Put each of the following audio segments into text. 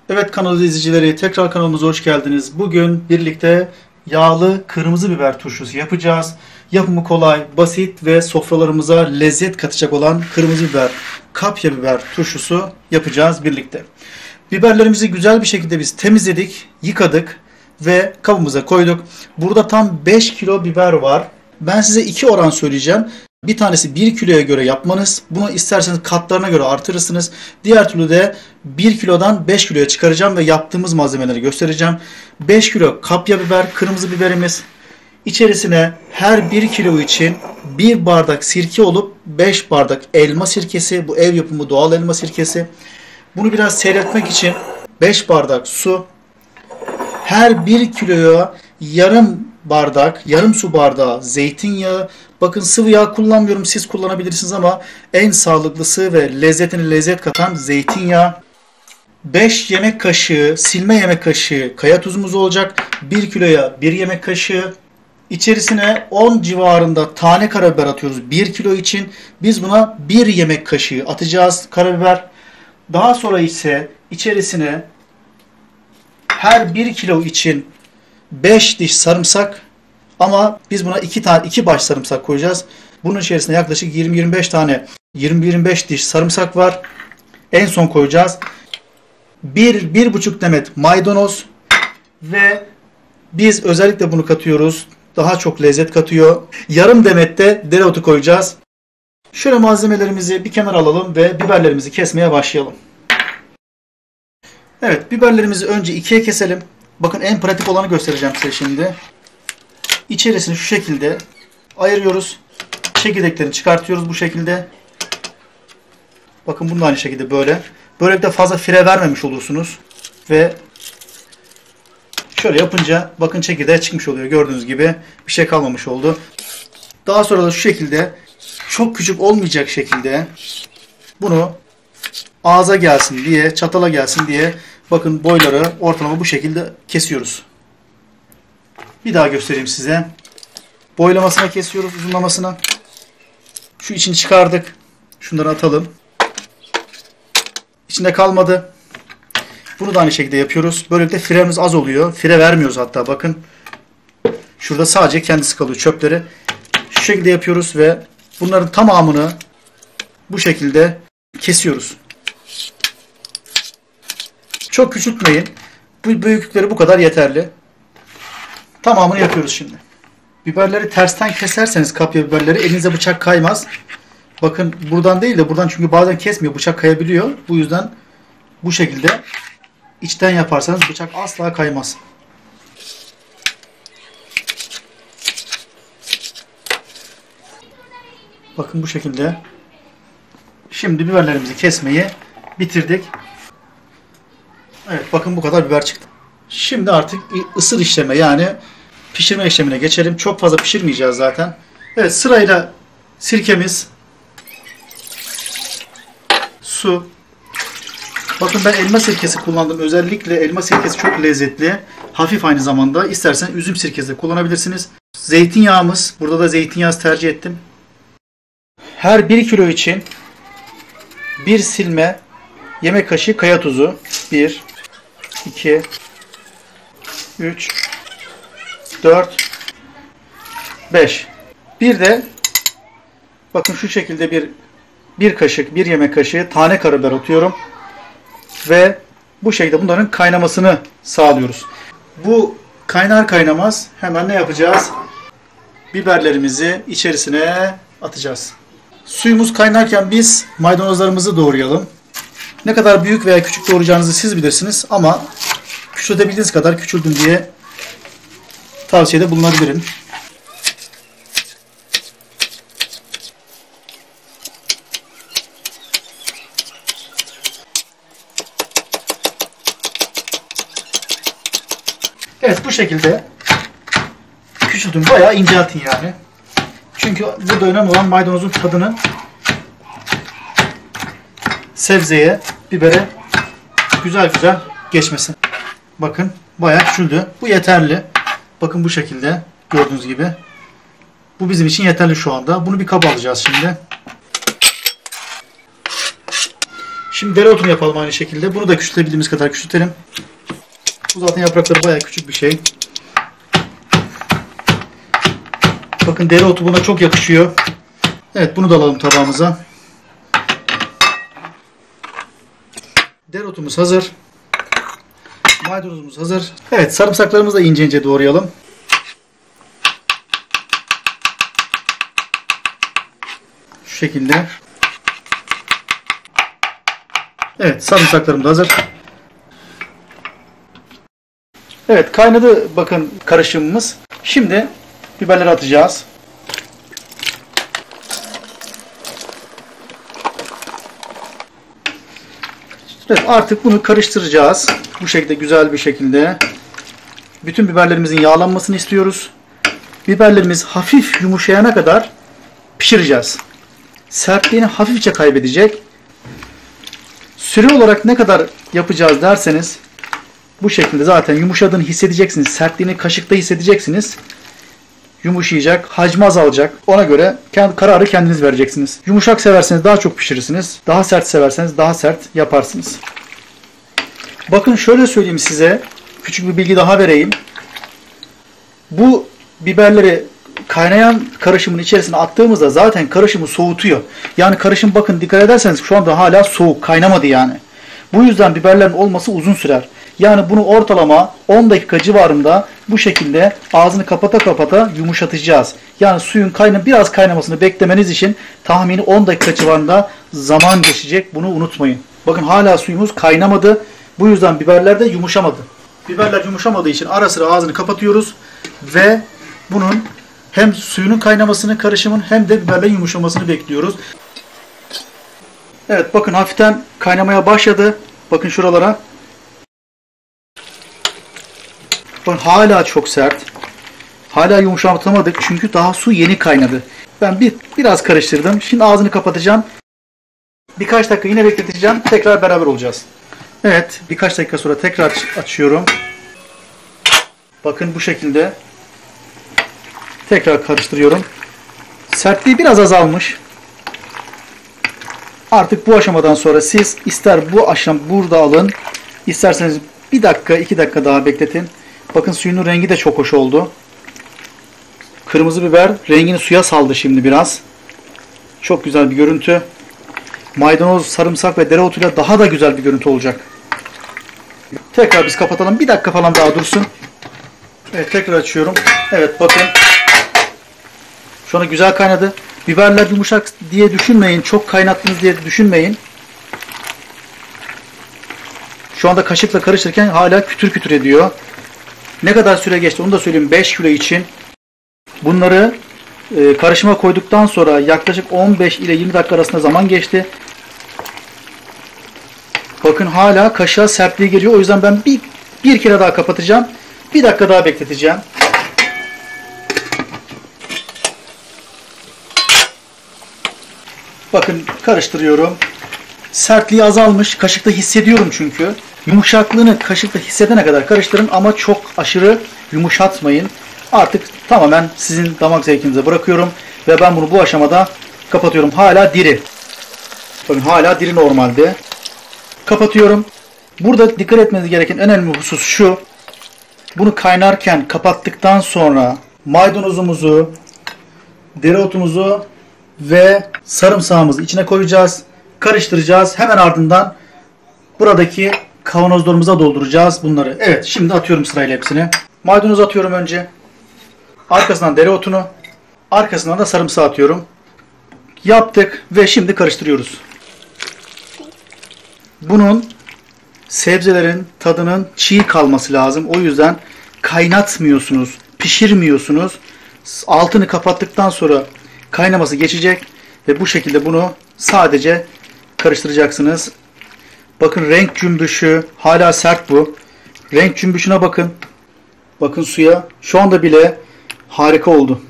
Evet kanal izleyicileri, tekrar kanalımıza hoş geldiniz. Bugün birlikte yağlı kırmızı biber turşusu yapacağız. Yapımı kolay, basit ve sofralarımıza lezzet katacak olan kırmızı biber, kapya biber turşusu yapacağız birlikte. Biberlerimizi güzel bir şekilde biz temizledik, yıkadık ve kabımıza koyduk. Burada tam 5 kilo biber var. Ben size iki oran söyleyeceğim. Bir tanesi 1 kiloya göre yapmanız. Bunu isterseniz katlarına göre artırırsınız. Diğer türlü de 1 kilodan 5 kiloya çıkaracağım ve yaptığımız malzemeleri göstereceğim. 5 kilo kapya biber, kırmızı biberimiz. İçerisine her 1 kilo için 1 bardak sirke olup 5 bardak elma sirkesi. Bu ev yapımı doğal elma sirkesi. Bunu biraz seyretmek için 5 bardak su. Her 1 kiloya yarım su bardağı zeytinyağı. Bakın sıvı yağ kullanmıyorum, siz kullanabilirsiniz ama en sağlıklısı ve lezzetine lezzet katan zeytinyağı. 5 yemek kaşığı, silme yemek kaşığı kaya tuzumuz olacak. 1 kiloya 1 yemek kaşığı. İçerisine 10 civarında tane karabiber atıyoruz 1 kilo için. Biz buna 1 yemek kaşığı atacağız karabiber. Daha sonra ise içerisine her 1 kilo için 5 diş sarımsak, ama biz buna 2 baş sarımsak koyacağız. Bunun içerisinde yaklaşık 20-25 diş sarımsak var. En son koyacağız. 1-1,5 demet maydanoz ve biz özellikle bunu katıyoruz. Daha çok lezzet katıyor. Yarım demet de dereotu koyacağız. Şöyle malzemelerimizi bir kenara alalım ve biberlerimizi kesmeye başlayalım. Evet, biberlerimizi önce ikiye keselim. Bakın en pratik olanı göstereceğim size şimdi. İçerisini şu şekilde ayırıyoruz. Çekirdeklerini çıkartıyoruz bu şekilde. Bakın bunu da aynı şekilde böyle. Böylelikle fazla fire vermemiş olursunuz. Ve şöyle yapınca bakın çekirdeği çıkmış oluyor. Gördüğünüz gibi bir şey kalmamış oldu. Daha sonra da şu şekilde çok küçük olmayacak şekilde bunu ağza gelsin diye, çatala gelsin diye bakın boyları ortalama bu şekilde kesiyoruz. Bir daha göstereyim size. Boylamasına kesiyoruz, uzunlamasına. Şu içini çıkardık. Şunları atalım. İçinde kalmadı. Bunu da aynı şekilde yapıyoruz. Böylelikle firemiz az oluyor. Fire vermiyoruz hatta bakın. Şurada sadece kendisi kalıyor, çöpleri. Şu şekilde yapıyoruz ve bunların tamamını bu şekilde kesiyoruz. Çok küçültmeyin. Bu büyüklükleri bu kadar yeterli. Tamamını yapıyoruz şimdi. Biberleri tersten keserseniz kapya biberleri elinize bıçak kaymaz. Bakın buradan değil de buradan, çünkü bazen kesmiyor, bıçak kayabiliyor. Bu yüzden bu şekilde içten yaparsanız bıçak asla kaymaz. Bakın bu şekilde. Şimdi biberlerimizi kesmeyi bitirdik. Evet, bakın bu kadar biber çıktı. Şimdi artık ısır işleme, yani pişirme işlemine geçelim. Çok fazla pişirmeyeceğiz zaten. Evet, sırayla sirkemiz, su. Bakın ben elma sirkesi kullandım. Özellikle elma sirkesi çok lezzetli. Hafif aynı zamanda. İstersen üzüm sirkesi de kullanabilirsiniz. Zeytinyağımız. Burada da zeytinyağı tercih ettim. Her 1 kilo için 1 silme yemek kaşığı kaya tuzu. 1, 2, 3, 4, 5. Bir de bakın şu şekilde bir yemek kaşığı tane karabiber atıyorum. Ve bu şekilde bunların kaynamasını sağlıyoruz. Bu kaynar kaynamaz hemen ne yapacağız? Biberlerimizi içerisine atacağız. Suyumuz kaynarken biz maydanozlarımızı doğrayalım. Ne kadar büyük veya küçük doğrayacağınızı siz bilirsiniz ama küçültebildiğiniz kadar küçüldün diye tavsiyede bulunabilirim. Evet, bu şekilde küçültün, bayağı inceltin yani. Çünkü burada önemli olan maydanozun tadının sebzeye, bibere güzel geçmesi. Bakın bayağı küçüldü. Bu yeterli. Bakın bu şekilde gördüğünüz gibi. Bu bizim için yeterli şu anda. Bunu bir kaba alacağız şimdi. Şimdi dereotunu yapalım aynı şekilde. Bunu da küçültebildiğimiz kadar küçültelim. Bu zaten yaprakları bayağı küçük bir şey. Bakın dereotu buna çok yakışıyor. Evet, bunu da alalım tabağımıza. Dereotumuz hazır. Maydanozumuz hazır. Evet, sarımsaklarımızı da ince ince doğrayalım. Şu şekilde. Evet, sarımsaklarım da hazır. Evet, kaynadı bakın karışımımız. Şimdi biberleri atacağız. Evet, artık bunu karıştıracağız. Bu şekilde güzel bir şekilde. Bütün biberlerimizin yağlanmasını istiyoruz. Biberlerimiz hafif yumuşayana kadar pişireceğiz. Sertliğini hafifçe kaybedecek. Süre olarak ne kadar yapacağız derseniz bu şekilde zaten yumuşadığını hissedeceksiniz. Sertliğini kaşıkta hissedeceksiniz. Yumuşayacak, hacmi azalacak. Ona göre kararı kendiniz vereceksiniz. Yumuşak severseniz daha çok pişirirsiniz. Daha sert severseniz daha sert yaparsınız. Bakın şöyle söyleyeyim size. Küçük bir bilgi daha vereyim. Bu biberleri kaynayan karışımın içerisine attığımızda zaten karışımı soğutuyor. Yani karışım bakın dikkat ederseniz şu anda hala soğuk, kaynamadı yani. Bu yüzden biberlerin olması uzun sürer. Yani bunu ortalama 10 dakika civarında bu şekilde ağzını kapata kapata yumuşatacağız. Yani suyun biraz kaynamasını beklemeniz için tahmini 10 dakika civarında zaman geçecek. Bunu unutmayın. Bakın hala suyumuz kaynamadı. Bu yüzden biberler de yumuşamadı. Biberler yumuşamadığı için ara sıra ağzını kapatıyoruz ve bunun hem suyunun kaynamasını karışımın hem de biberlerin yumuşamasını bekliyoruz. Evet, bakın hafiften kaynamaya başladı. Bakın şuralara. Bakın hala çok sert. Hala yumuşatamadık çünkü daha su yeni kaynadı. Ben biraz karıştırdım. Şimdi ağzını kapatacağım. Birkaç dakika yine bekleteceğim. Tekrar beraber olacağız. Evet, birkaç dakika sonra tekrar açıyorum. Bakın bu şekilde. Tekrar karıştırıyorum. Sertliği biraz azalmış. Artık bu aşamadan sonra siz ister bu aşam burada alın, isterseniz 1 dakika 2 dakika daha bekletin. Bakın suyunun rengi de çok hoş oldu. Kırmızı biber rengini suya saldı şimdi biraz. Çok güzel bir görüntü. Maydanoz, sarımsak ve dereotuyla daha da güzel bir görüntü olacak. Tekrar biz kapatalım. 1 dakika falan daha dursun. Evet, tekrar açıyorum. Evet, bakın. Şu anda güzel kaynadı. Biberler yumuşak diye düşünmeyin. Çok kaynattınız diye düşünmeyin. Şu anda kaşıkla karıştırırken hala kütür kütür ediyor. Ne kadar süre geçti onu da söyleyeyim 5 kilo için. Bunları karışıma koyduktan sonra yaklaşık 15 ile 20 dakika arasında zaman geçti. Bakın hala kaşığa sertliği geliyor. O yüzden ben bir kere daha kapatacağım. 1 dakika daha bekleteceğim. Bakın karıştırıyorum. Sertliği azalmış. Kaşıkta hissediyorum çünkü. Yumuşaklığını kaşıkta hissedene kadar karıştırın ama çok aşırı yumuşatmayın. Artık tamamen sizin damak zevkinize bırakıyorum. Ve ben bunu bu aşamada kapatıyorum. Hala diri. Bakın hala diri normalde. Kapatıyorum. Burada dikkat etmeniz gereken önemli bir husus şu. Bunu kaynarken kapattıktan sonra maydanozumuzu, dereotumuzu ve sarımsağımızı içine koyacağız. Karıştıracağız. Hemen ardından buradaki kavanozlarımıza dolduracağız bunları. Evet, şimdi atıyorum sırayla hepsini. Maydanoz atıyorum önce. Arkasından dereotunu. Arkasından da sarımsağı atıyorum. Yaptık ve şimdi karıştırıyoruz. Bunun sebzelerin tadının çiğ kalması lazım. O yüzden kaynatmıyorsunuz, pişirmiyorsunuz. Altını kapattıktan sonra kaynaması geçecek ve bu şekilde bunu sadece karıştıracaksınız. Bakın renk cümbüşü hala sert bu. Renk cümbüşüne bakın. Bakın suya. Şu anda bile harika oldu.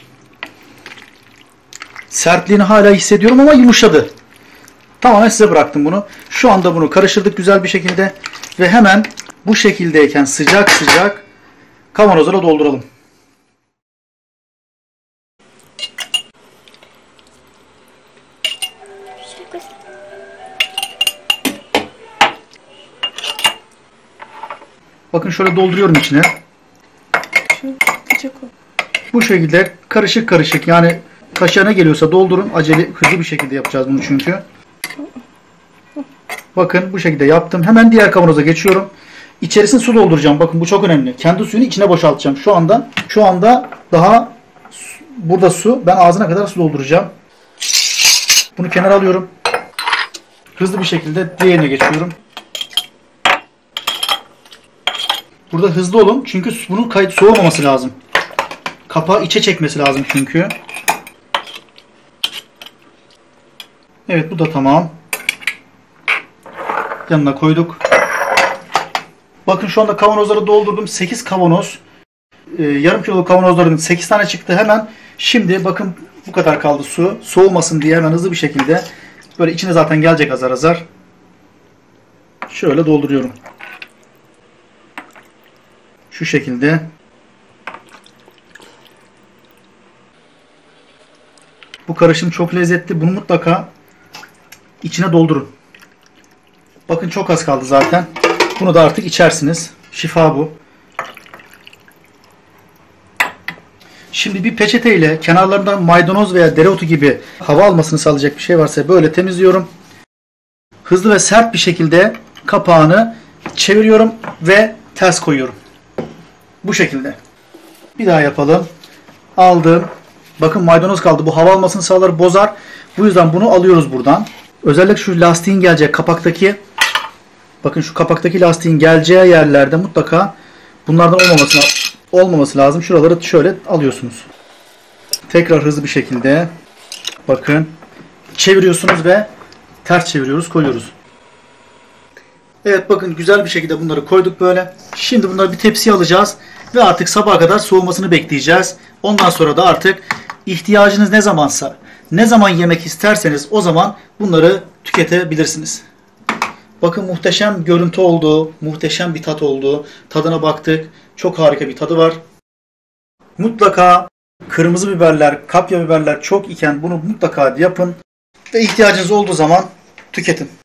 Sertliğini hala hissediyorum ama yumuşadı. Tamamen size bıraktım bunu. Şu anda bunu karıştırdık güzel bir şekilde. Ve hemen bu şekildeyken sıcak sıcak kavanozlara dolduralım. Bakın şöyle dolduruyorum içine. Bu şekilde karışık karışık, yani kaşığa ne geliyorsa doldurun. Acele, hızlı bir şekilde yapacağız bunu çünkü. Bakın bu şekilde yaptım. Hemen diğer kavanoza geçiyorum. İçerisine su dolduracağım. Bakın bu çok önemli. Kendi suyunu içine boşaltacağım. Şu anda daha burada su. Ben ağzına kadar su dolduracağım. Bunu kenara alıyorum. Hızlı bir şekilde diğerine geçiyorum. Burada hızlı olun. Çünkü bunun soğumaması lazım. Kapağı içe çekmesi lazım çünkü. Evet, bu da tamam. Yanına koyduk. Bakın şu anda kavanozları doldurdum. 8 kavanoz. Yarım kiloluk kavanozların 8 tane çıktı hemen. Şimdi bakın bu kadar kaldı su. Soğumasın diye hemen hızlı bir şekilde, böyle içine zaten gelecek azar azar. Şöyle dolduruyorum. Şu şekilde. Bu karışım çok lezzetli. Bunu mutlaka içine doldurun. Bakın çok az kaldı zaten. Bunu da artık içersiniz. Şifa bu. Şimdi bir peçeteyle kenarlarından maydanoz veya dereotu gibi hava almasını sağlayacak bir şey varsa böyle temizliyorum. Hızlı ve sert bir şekilde kapağını çeviriyorum ve ters koyuyorum. Bu şekilde. Bir daha yapalım. Aldım. Bakın maydanoz kaldı. Bu hava almasını sağlar, bozar. Bu yüzden bunu alıyoruz buradan. Özellikle şu lastiğin geleceği kapaktaki, bakın şu kapaktaki lastiğin geleceği yerlerde mutlaka bunlardan olmaması lazım. Şuraları şöyle alıyorsunuz. Tekrar hızlı bir şekilde bakın çeviriyorsunuz ve ters çeviriyoruz, koyuyoruz. Evet, bakın güzel bir şekilde bunları koyduk böyle. Şimdi bunları bir tepsiye alacağız ve artık sabaha kadar soğumasını bekleyeceğiz. Ondan sonra da artık ihtiyacınız ne zamansa, ne zaman yemek isterseniz o zaman bunları tüketebilirsiniz. Bakın muhteşem görüntü oldu, muhteşem bir tat oldu. Tadına baktık. Çok harika bir tadı var. Mutlaka kırmızı biberler, kapya biberler çok iken bunu mutlaka yapın ve ihtiyacınız olduğu zaman tüketin.